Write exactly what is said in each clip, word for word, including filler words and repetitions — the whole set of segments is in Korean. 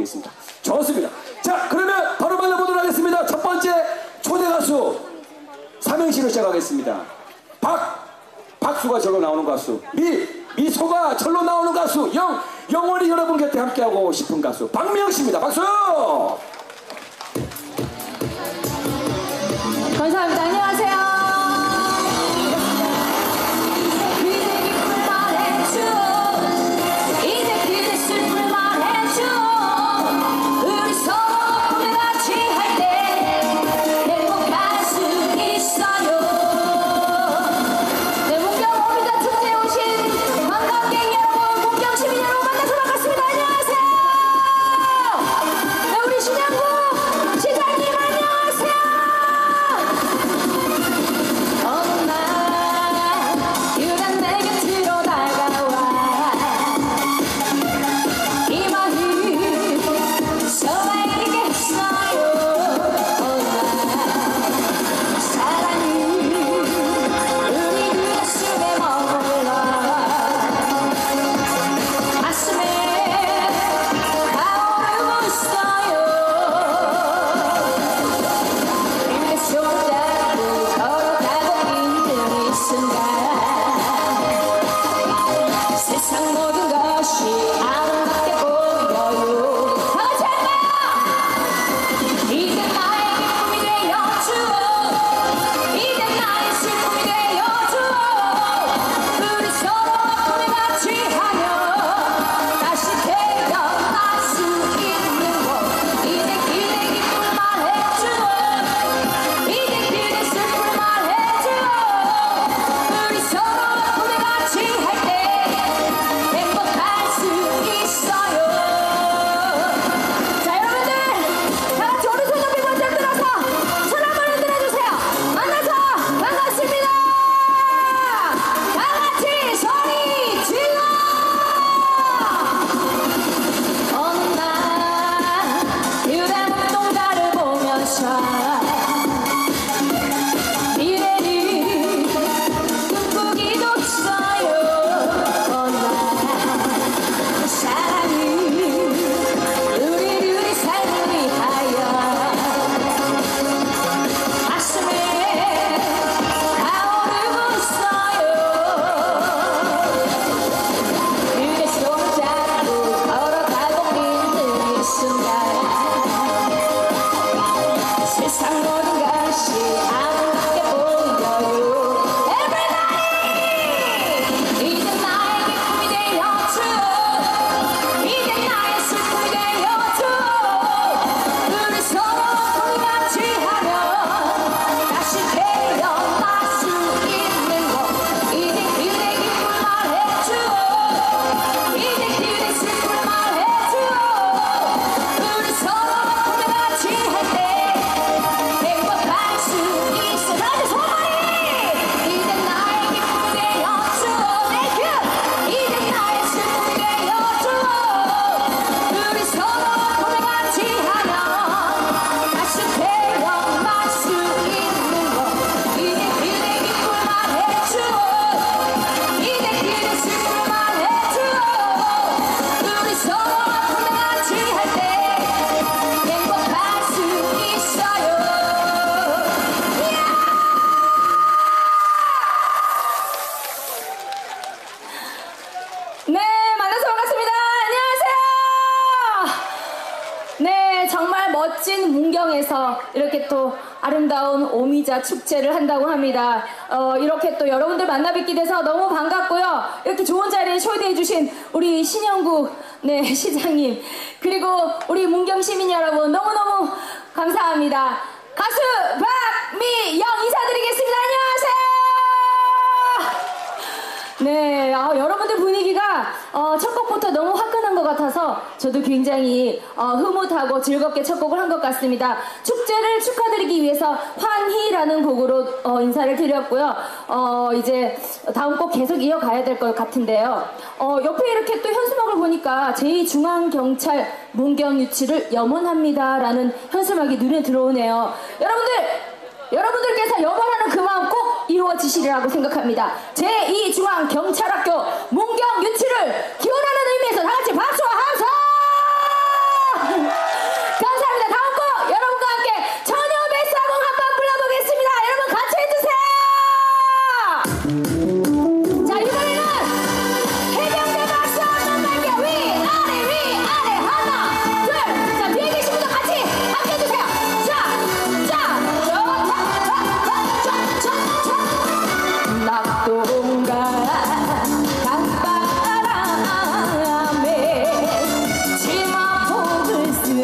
부탁드리겠습니다. 좋습니다. 자, 그러면 바로 만나보도록 하겠습니다. 첫 번째 초대 가수 삼행시로 시작하겠습니다. 박, 박수가 절로 나오는 가수. 미, 미소가 절로 나오는 가수. 영, 영원히 여러분 곁에 함께하고 싶은 가수 박미영 씨입니다. 박수! 감사합니다. 안녕하세요. 이렇게 또 아름다운 오미자 축제를 한다고 합니다. 어, 이렇게 또 여러분들 만나 뵙게 돼서 너무 반갑고요. 이렇게 좋은 자리에 초대해 주신 우리 신영국 네, 시장님 그리고 우리 문경 시민 여러분 너무너무 감사합니다. 가수 박미영 인사드리겠습니다. 안녕하세요. 네, 아, 여러분들 분위기가 어, 첫 곡부터 너무 화끈한 것 같아서 저도 굉장히 어, 흐뭇하고 즐겁게 첫 곡을 한 것 같습니다. 축제를 축하드리기 위해서 환희라는 곡으로 어, 인사를 드렸고요. 어, 이제 다음 곡 계속 이어가야 될 것 같은데요. 어, 옆에 이렇게 또 현수막을 보니까 제이 중앙경찰 문경유치를 염원합니다 라는 현수막이 눈에 들어오네요. 여러분들 여러분들께서 염원하는 그 마음 꼭 이루어지시리라고 생각합니다. 제이 중앙경찰학교 문경유치를 기원하는 의미에서 다같이 박수와 함성!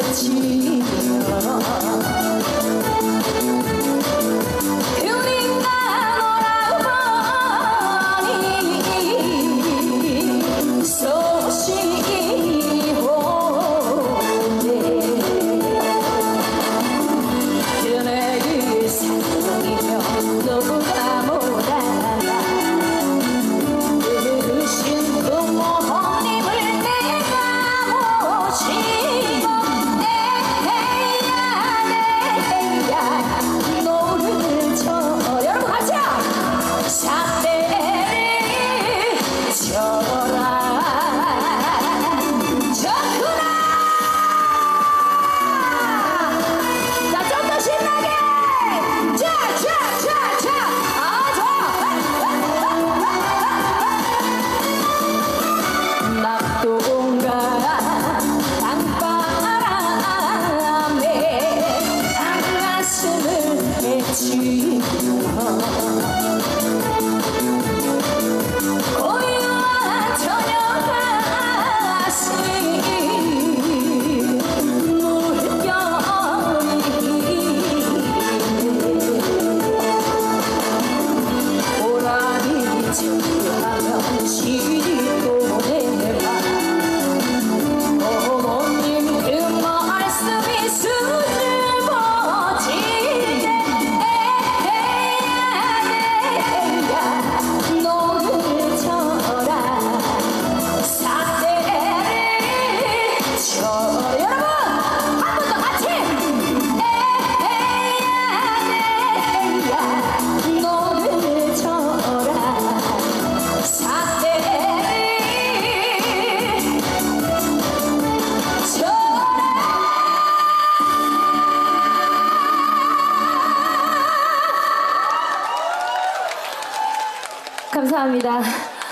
감사합니다.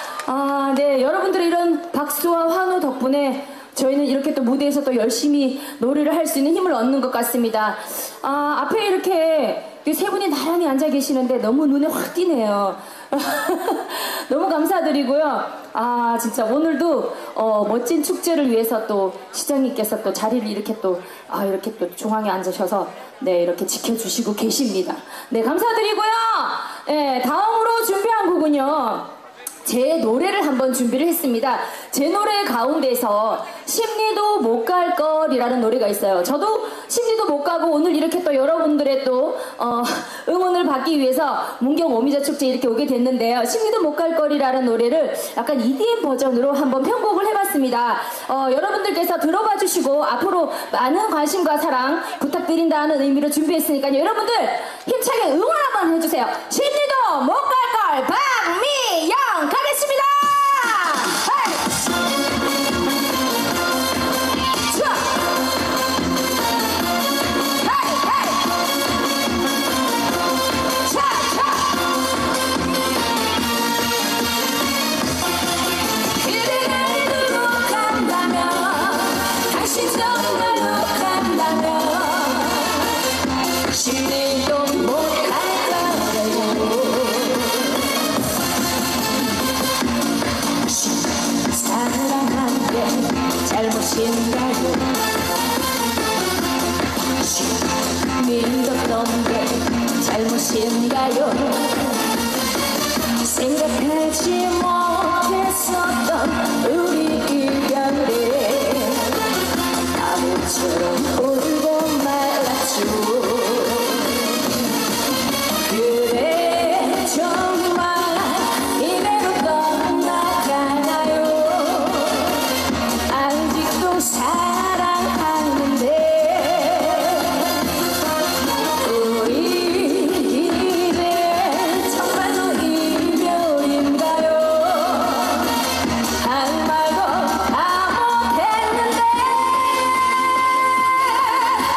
아, 네, 여러분들의 이런 박수와 환호 덕분에 저희는 이렇게 또 무대에서 또 열심히 노래를 할 수 있는 힘을 얻는 것 같습니다. 아, 앞에 이렇게 세 분이 나란히 앉아 계시는데 너무 눈에 확 띄네요. 너무 감사드리고요. 아, 진짜 오늘도 어, 멋진 축제를 위해서 또 시장님께서 또 자리를 이렇게 또 아, 이렇게 또 중앙에 앉으셔서 네, 이렇게 지켜주시고 계십니다. 네, 감사드리고요. 네, 다음으로 준비한 곡은요. 제 노래를 한번 준비를 했습니다. 제 노래 가운데서 심리도 못 갈 걸이라는 노래가 있어요. 저도 심리도 못 가고 오늘 이렇게 또 여러분들의 또 어, 응원을 받기 위해서 문경 오미자 축제 이렇게 오게 됐는데요. 심리도 못 갈 걸이라는 노래를 약간 이디엠 버전으로 한번 편곡을 해봤습니다. 어, 여러분들께서 들어봐 주시고 앞으로 많은 관심과 사랑 부탁드린다는 의미로 준비했으니까요. 여러분들 힘차게 응원 한번 해주세요. 심리도 못 갈 걸 박미영 가겠습니다. 잘못인가요? 믿었던 게 잘못인가요? 생각하지 못했었던 우리 이별에 바보처럼 울고 말았죠. 그래 정말 이대로 떠나가나요? 아직도 사랑하는데 우리 이제 정말로 이별인가요? 한 말도 다 못했는데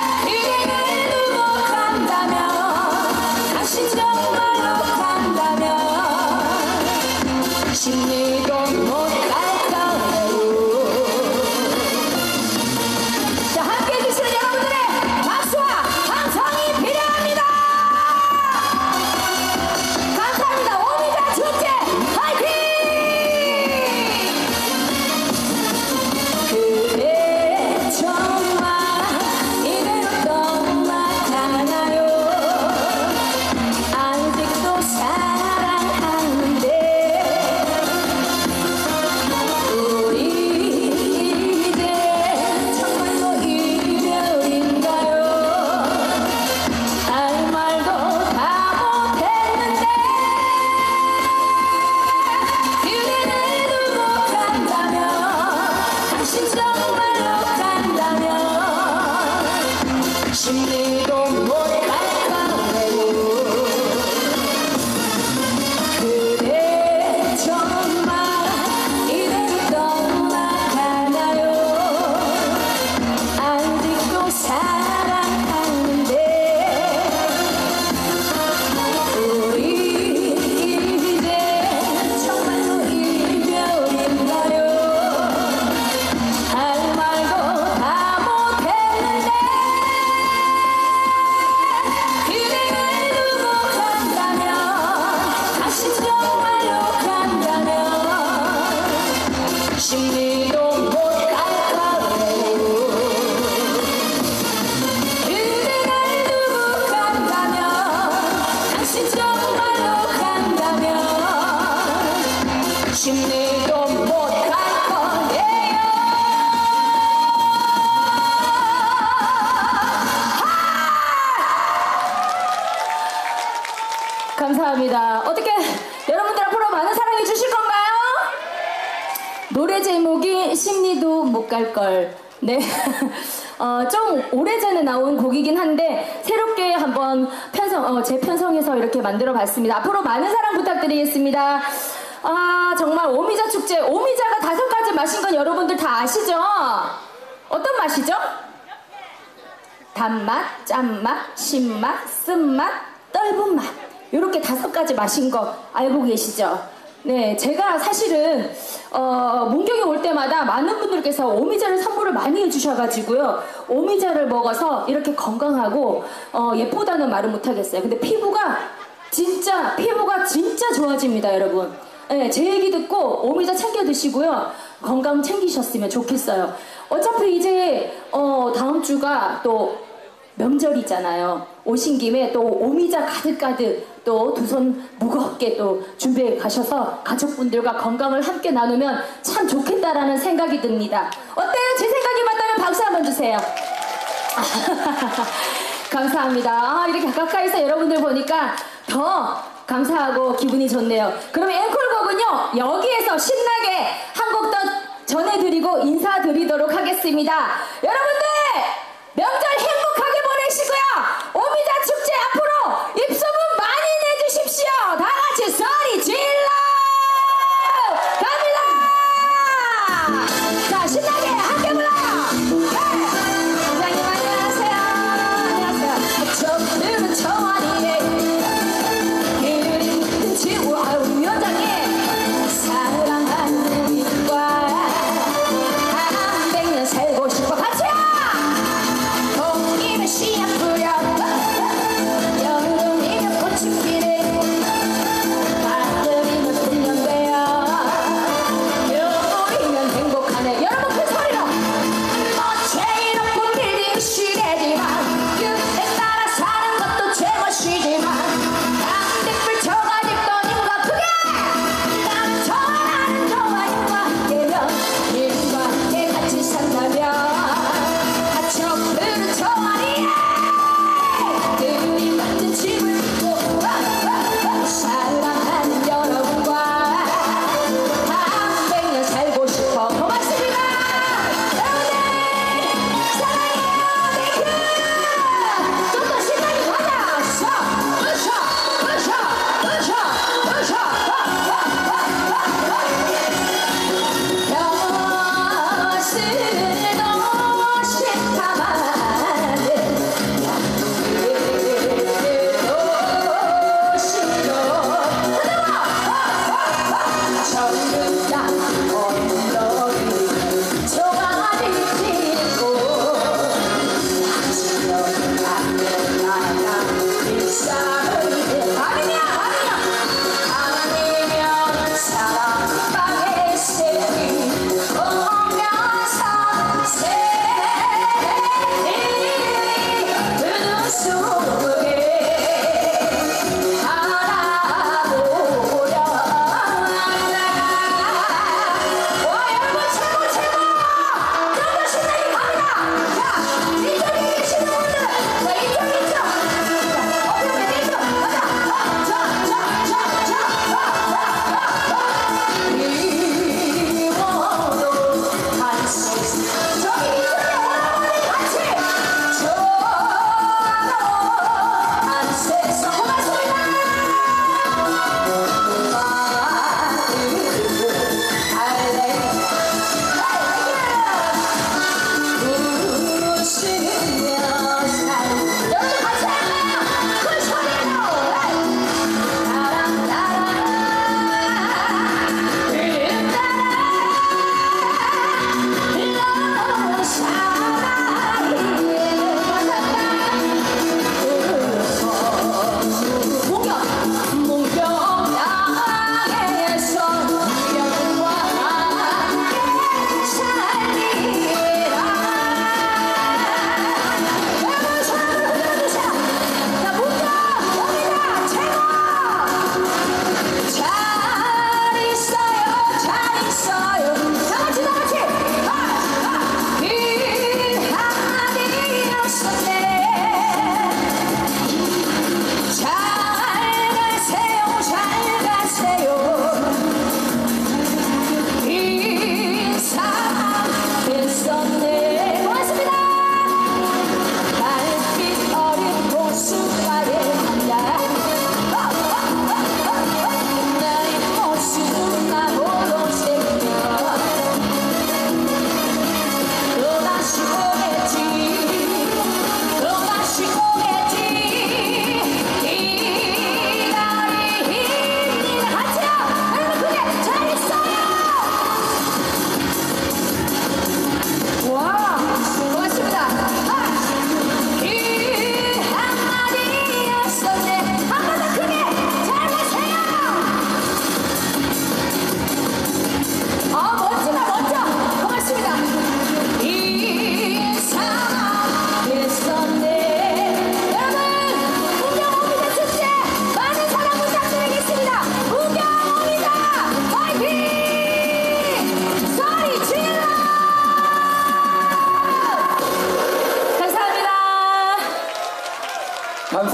심리도 못할 거라고 그대 정말 이대로 떠나가나요 아직도 사랑하는데 우리 이제 정말로 이별인가요 할 말도 다 못했는데 그대를 두고 간다면 다시 정말로 간다면 심리도 못할 거라고 그대를 두고 간다면 다시 정말로 간다면 심리도 못할 거예요 감사합니다. 어떻게 여러분들 앞으로 많은 사랑해 주실 건가요? 노래 제목이 심리도 못 갈 걸. 네. 어, 좀 오래전에 나온 곡이긴 한데 새롭게 한번 편성, 어, 재편성해서 이렇게 만들어 봤습니다. 앞으로 많은 사랑 부탁드리겠습니다. 아, 정말 오미자 축제. 오미자가 다섯 가지 맛인 건 여러분들 다 아시죠? 어떤 맛이죠? 단맛, 짠맛, 신맛, 쓴맛, 떫은 맛. 이렇게 다섯 가지 맛인 거 알고 계시죠? 네, 제가 사실은 어, 문경에 올 때마다 많은 분들께서 오미자를 선물을 많이 해주셔가지고요. 오미자를 먹어서 이렇게 건강하고 어, 예쁘다는 말은 못하겠어요. 근데 피부가 진짜 피부가 진짜 좋아집니다, 여러분. 네, 제 얘기 듣고 오미자 챙겨 드시고요. 건강 챙기셨으면 좋겠어요. 어차피 이제 어, 다음 주가 또 명절이잖아요. 오신 김에 또 오미자 가득가득 또 두 손 무겁게 또 준비해 가셔서 가족분들과 건강을 함께 나누면 참 좋겠다라는 생각이 듭니다. 어때요? 제 생각이 맞다면 박수 한번 주세요. 감사합니다. 아, 이렇게 가까이서 여러분들 보니까 더 감사하고 기분이 좋네요. 그럼 앵콜곡은요 여기에서 신나게 한 곡 더 전해드리고 인사드리도록 하겠습니다. 여러분들 명절 행복하게 보내시고요. 오미자 축제 앞으로 입소문 많이 내주십시오. 다 같이 소리 질러 갑니다. 자, 신나게 함께 불러요. 네. 부장님 안녕하세요. 안녕하세요. 저들은 청아리에 그림 지우 아유 위원장님 사랑하는 이과 한 백년 살고 싶어 같이요.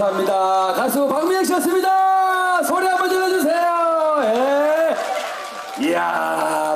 감사합니다. 가수 박미영 씨였습니다. 소리 한번 질러주세요. 예. 이야.